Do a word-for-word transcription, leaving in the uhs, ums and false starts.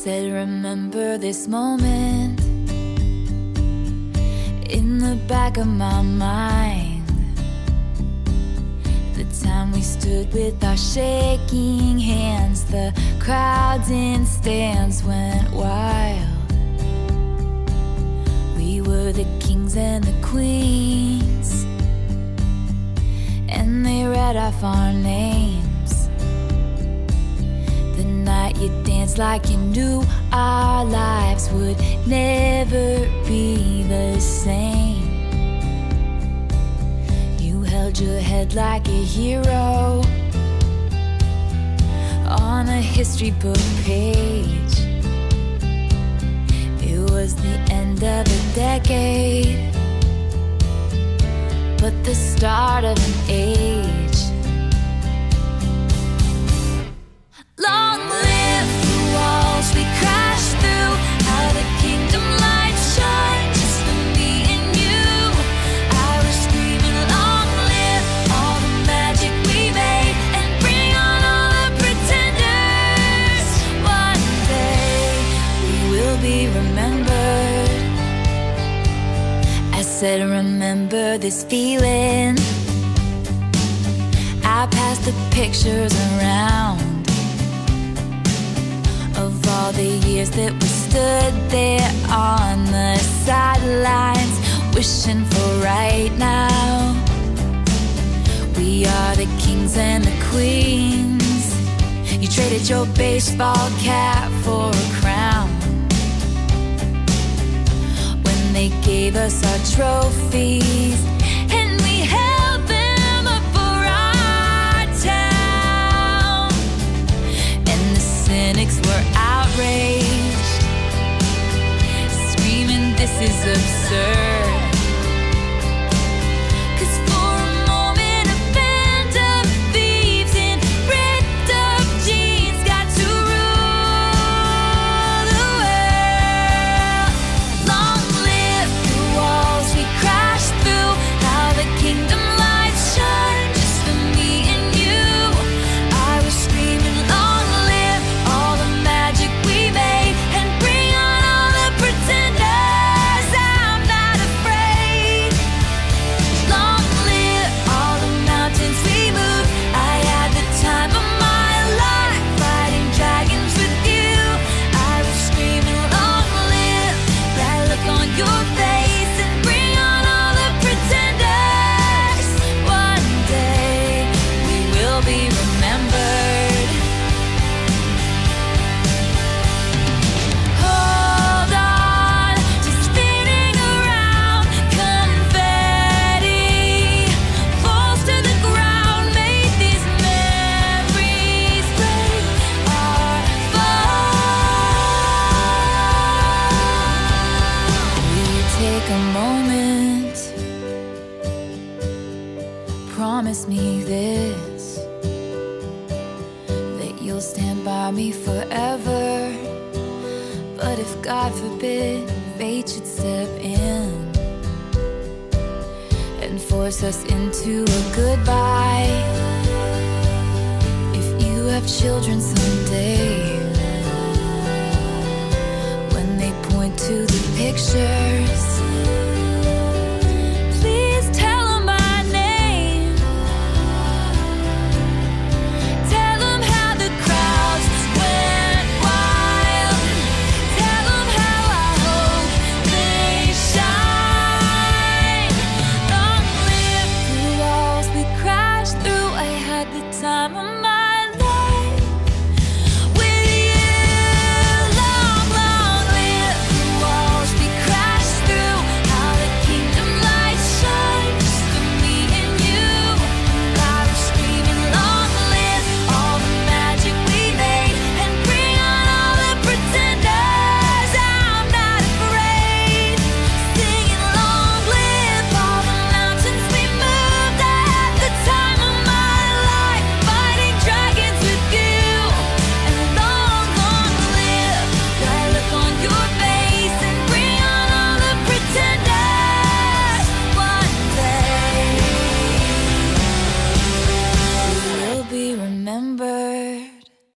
said, remember this moment in the back of my mind. The time we stood with our shaking hands, the crowds in stands went wild. We were the kings and the queens, and they read off our names. The night you danced like you knew our lives would never be the same. You held your head like a hero on a history book page. It was the end of a decade, but the start of an age. Long live the walls we crashed through, how the kingdom lights shine just for me and you. I was screaming, long live all the magic we made, and bring on all the pretenders. One day we will be remembered. I said, remember this feeling. I passed the pictures around of all the years that we stood there on the sidelines, wishing for right now. We are the kings and the queens. You traded your baseball cap for a crown when they gave us our trophies, and we held them up for our town. And the cynics were outraged, screaming, this is absurd. 'Cause for a moment a band of thieves in ripped up jeans got to rule the world. Long live the walls we crashed through, how the kingdom lights shine just for me and you. I was screaming, long live all the magic we made, and bring on all the pretenders. I'm not afraid. Long live all the mountains we moved. I had the time of my life fighting dragons with you. I was screaming, long live that look on your face, and bring on all the pretenders. One day we will be remembered. Hold on to spinning around, confetti falls to the ground. May these memories break our fall. Will you take a moment? Promise me this, that you'll stand by me forever. But if God forbid fate should step in and force us into a goodbye, if you have children someday, when they point to the picture